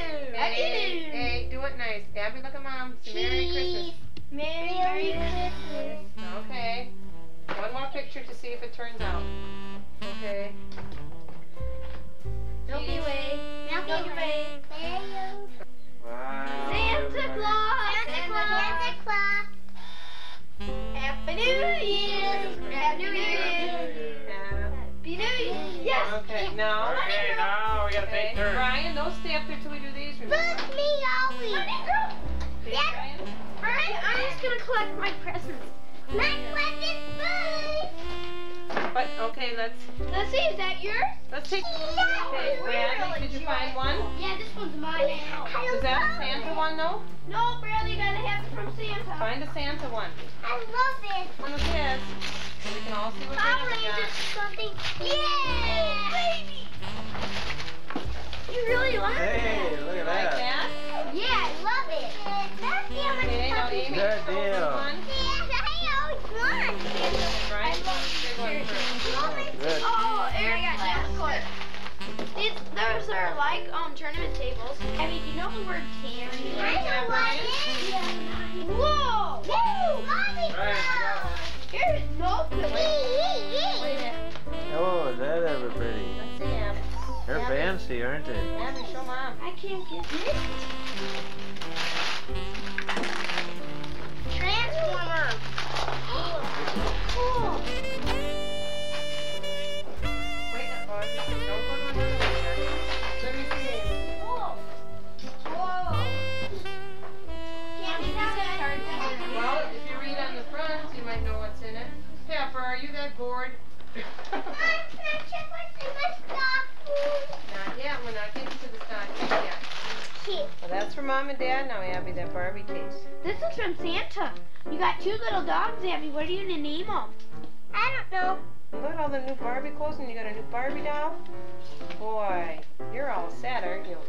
Hey, do it nice. Abby, look at Mom. Say Merry Christmas. Merry Christmas. Okay. One more picture to see if it turns out. Okay. Milky Way. Milky Way. Wow. Santa Claus. Santa Claus. Happy New Year. Happy New Year. Happy New Year. Yes. Okay, now. Okay, now we gotta take turns. Brian, don't stay up there till we do these. Remember? Look me always. Okay, Brian. I'm just gonna collect my presents. My presents, bye. But okay, let's Let's see, is that yours? take. Okay, Bradley, did you find one? Yeah, this one's mine. Is that a Santa one though? No, Bradley gotta have it from Santa. Find a Santa one. I love it. One of his. So we can all see what Power Bradley got. Rangers something. Yeah! Baby! You really like Hey, look You at like that. that? Yeah, I love it. That's the only Okay, now Amy, Good open deal. one. Yeah, I always want. Brian, big one first. Good. Oh, Eric got that one. Those are like tournament tables. I mean, you know the word candy? I know what it is. Whoa! Woo! Here's no good. Oh, is that ever pretty? Let's see, Abby. They're fancy, aren't they? Abby, show Mom. I can't get this. Transformer. Cool. Wait, don't go to another one. Let me see. Whoa. Whoa. Can't be that Well, if you read on the front, you might know what's in it. Pepper, are you that bored? Not yet. We're not getting to the stocking yet. Well, that's for Mom and Dad. Now, Abby, that Barbie case. This is from Santa. You got two little dogs, Abby. What are you gonna name them? I don't know. Look at all the new Barbie clothes, and you got a new Barbie doll. Boy, you're all set, aren't you?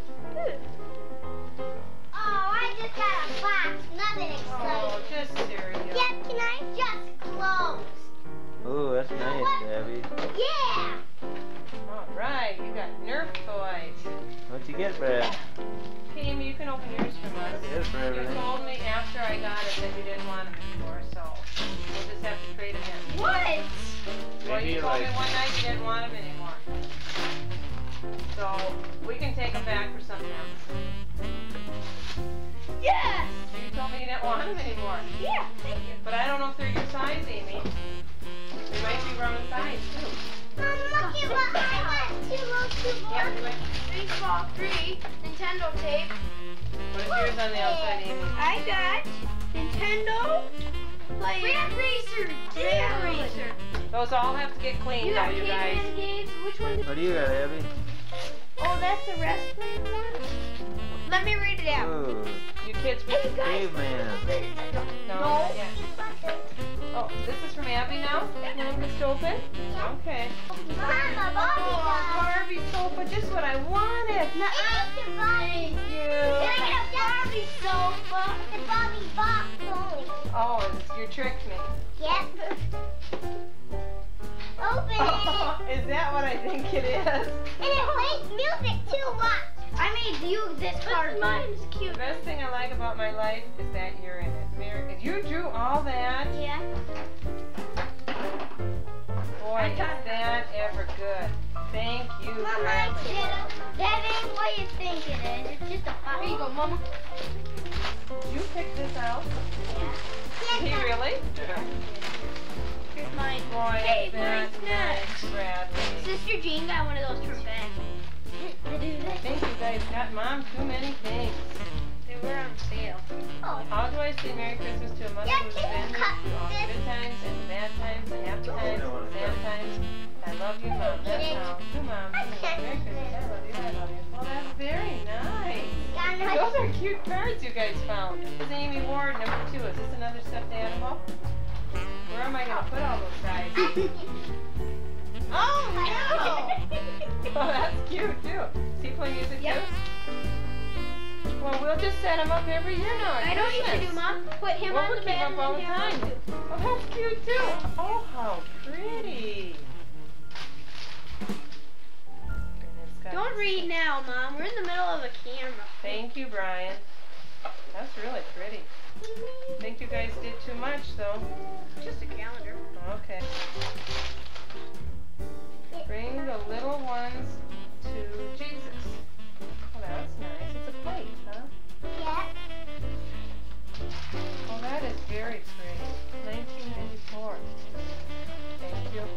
Oh, I just got a box. Nothing Oh, just cereal. Yeah, can I just close? Ooh, that's nice, Abby. Yeah. All right, you got Nerf toys. What'd you get, Brad? Okay, Amy, you can open yours from us. Yes, for You everything. told me after I got it that you didn't want them anymore, so we'll just have to trade them in. What? Well, you Maybe told me like one night you didn't want them anymore. So we can take them back for something else. Yes. You told me you didn't want them anymore. Yeah, thank you. But I don't know if they're your size, Amy. They might be wrong size, too. Mom, look at what I want. Two Yeah, more. do it. Baseball 3, Nintendo tape. What is yours on the outside, Amy? I got Nintendo Red Racer. Red Racer. Those all have to get cleaned, You now, got you guys. Caveman Games. Which one? What do you got, Abby? Oh, that's the wrestling one. Let me read it out. Ooh, You kids, Hey, you guys. caveman. no, not yet. Oh, this is from Abby now? Mom gets to open? Okay. Mama, Oh, Barbie sofa, just what I wanted. Thank you. Can I get a Barbie sofa? The Barbie box only. Oh, you tricked me. Yep. Open it. Is that what I think it is? And it plays music too. Watch. I made you this card. Mine's The cute. best thing I like about my life is that you're in it. Mary, you drew all that? Yeah. Boy, is that ever good. Thank you, Mama, Bradley. that ain't what you think it is. It's just a box. Here you go, Mama. You picked this out? Yeah. Did he really? Here's mine. Boy, Hey, is that mine's nice, next. Bradley. Sister Jean got one of those from Ben. I think you guys got Mom too many things. They were on sale. Oh. How do I say Merry Christmas to a mother Yeah, who's can you been cut through all the this? good times and the bad times, the happy times and the sad times? I love you, Mom. That's how. To Mom. Merry Christmas. I love you. I love you. Well, that's very nice. Those are cute cards you guys found. This is Amy Ward, number 2. Is this another stuffed animal? Where am I going to put all those guys? Oh, no! Oh, that's cute, too. Is he playing music, Yep. too? Well, we'll just set him up every year now. I know what you should do, Mom. Put him Well, on we'll the keep bed up and all the then have time. him too. Oh, that's cute, too. Oh, how pretty. And it's got Don't read now, Mom. We're in the middle of a camera. Thank you, Brian. That's really pretty. I think you guys did too much, though. Just a calendar. Okay. Bring the little ones to Jesus. Oh, that's nice. It's a plate, huh? Yeah. Oh, that is very pretty. 1994. Thank you.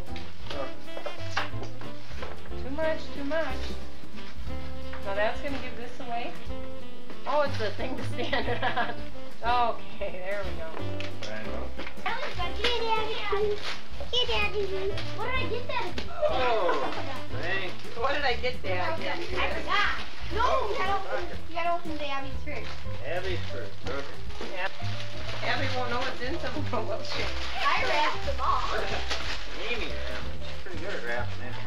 Too much, too much. Now that's going to give this away? Oh, it's the thing to stand it on. Okay, there we go. Here, Daddy. Here, Daddy. What did I get that? Oh, thank you. What did I get there? I forgot. No, you gotta open the Abby's first. Abby's first. Okay. Abby won't know what's in some of them, will she? I wrapped them all. Amy, she's pretty good at wrapping it.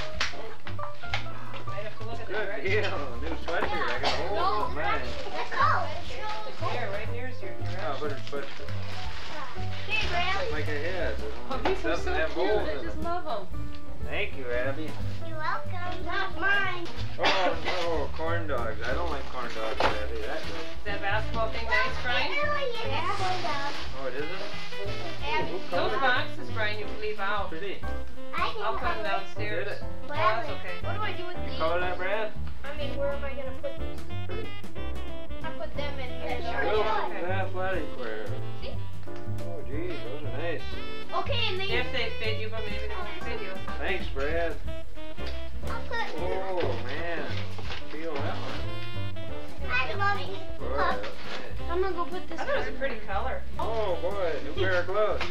Might have to look at that, Good right? deal. New sweatshirt. I got a whole one of mine. Let's go. Here, right here's your Oh, directions. but it's sweatshirt. Hey, Brad. Like a head. Oh, these are so cute. I just love them. Thank you, Abby. You're welcome. Not mine. Oh, no, corn dogs. I don't like corn dogs, Abby. That's good. Is that basketball thing nice, Brian? Oh, it isn't? Those boxes, Brian, you can leave out. Pretty. I'll put them downstairs. Did it? Oh, that's okay. What do I do with these? Color that, Brad? I mean, where am I gonna put these? Pretty. I put them in here. Well, the athletic wear. See? Oh, geez, those are nice. Okay, and then If they fit you, but maybe they won't fit you. Thanks, Brad. I'll put. Oh, man. Feel that one. I love you. Boy, that's nice. I'm gonna go put this. I thought it was a pretty color. Oh, boy, new pair of clothes.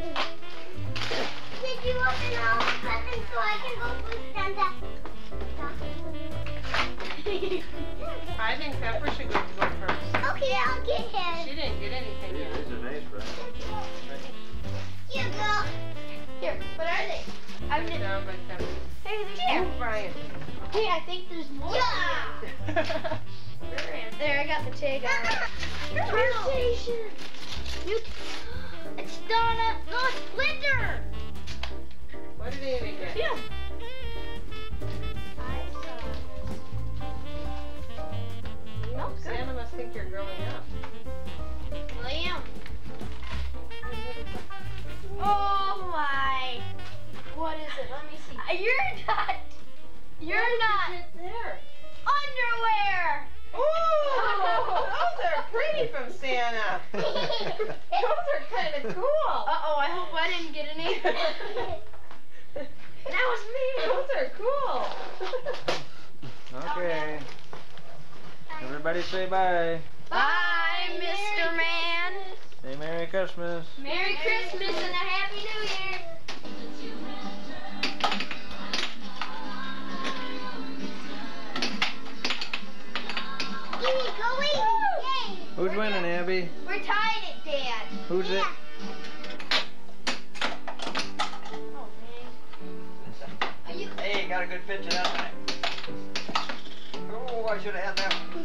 Did you open all the presents so I can go put Santa? I think Pepper should go first. Okay, I'll get his. She didn't get anything Gee, yet. these are nice, Brad. You go. Here, what are they? I'm Put it gonna. down by Pepper. Hey, they're Oh, here. Brian. Hey, I think there's more. Yeah. There, I got the tag on it. Station. It's Donna. No, it's Splinter. What did Amy get? Yeah. Oh, Santa must think you're growing up. Well, I am. Oh my. What is it? Let me see. You're not. You're not. There. Underwear. Ooh, those are pretty from Santa. Those are kind of cool. Uh-oh, I hope I didn't get any. That was me. Those are cool. Okay. Everybody say bye. Bye, Mr. Man. Say Merry Christmas. Merry Christmas and a Happy New Year. Who's winning, Abby? We're tied at Dad. Who's it? Oh, man. Are you? Hey, got a good picture that time. Oh, I should have had that one.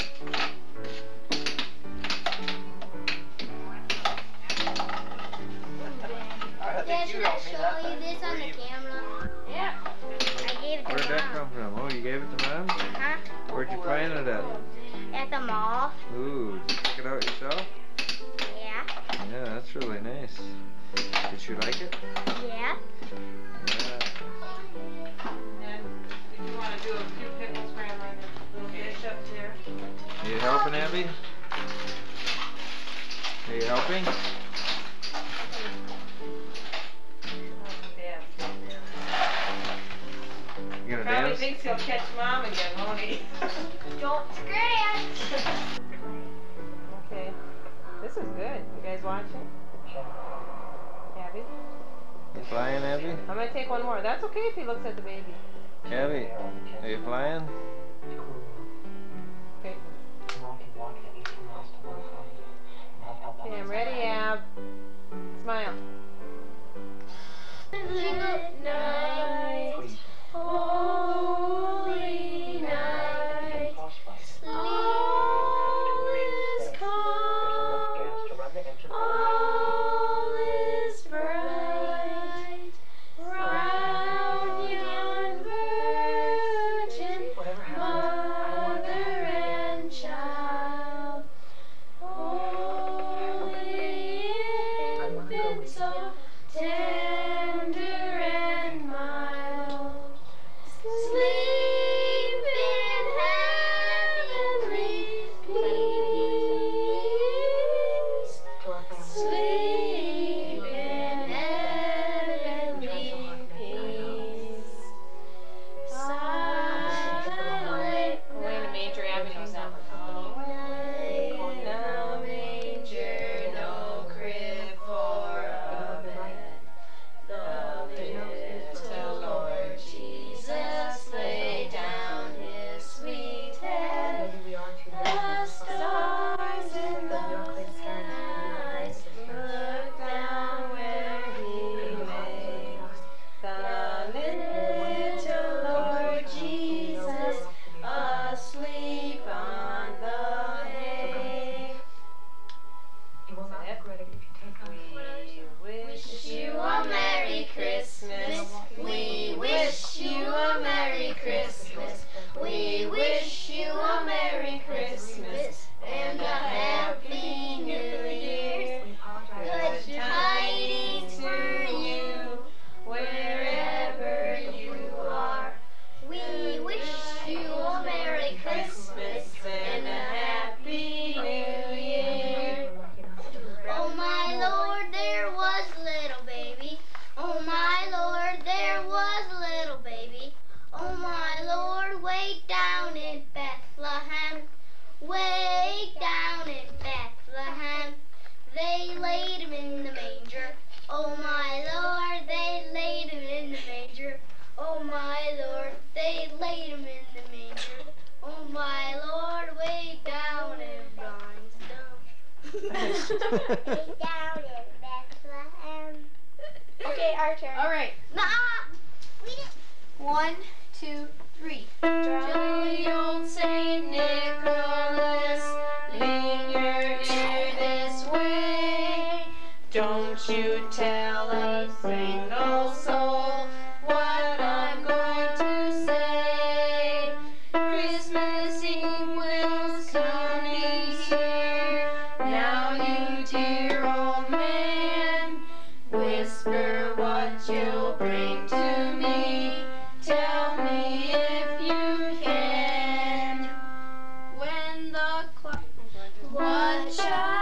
I Dad, think should you I helped me that show you time. this on the camera? Yeah. I gave it Where'd to that Mom. come from? Oh, you gave it to Mom? Huh? Where'd you find it at? At the mall. Ooh, did you pick it out yourself? Yeah. Yeah, that's really nice. Did you like it? Yeah. Yeah. And did you want to do a few pickles, Grandma, and a little dish up there? Are you helping, Abby? Are you helping? You gonna Probably dance? thinks he'll catch Mom again, won't he? Don't scratch. Okay. This is good. You guys watching? Abby? You flying, Abby? I'm going to take one more. That's okay if he looks at the baby. Abby, are you flying? Okay. Okay, I'm ready, Ab. Smile. Good night, holy night. All is calm, all is bright. Round yon virgin so tender and mild. Sleep in heavenly peace. Sleep in heavenly peace. Silent We're in a major avenue sound. night, no manger, no crib for a bed. The little Lord Jesus laid down his sweet head. The stars in the skies look down where he lay. The little Lord Jesus asleep on the hay. We wish You a Merry Christmas. We wish you a Merry Christmas. We wish you a Merry Christmas and a Happy New Year. Good tidings for you wherever you are. We wish you a Merry Christmas and a Happy New Year. Oh my Lord, there was a little baby. Oh my Lord, there was a little baby. Oh my Lord, way down in Bethlehem. Way down in Bethlehem. They laid him in the manger. Oh my Lord, they laid him in the manger. Oh my Lord, they laid him in the manger. Oh my Lord, way down in Barnstone. Way down in Bethlehem. Okay, our turn. All right. Nah. 1, 2, 3. Jolly old Saint Nicholas, lean your ear this way. Don't you tell a single soul what I'm going to say. Christmas Eve will soon be here. Now you dear old man, whisper what you'll bring to me. Tell me if you can. When the clock, what child?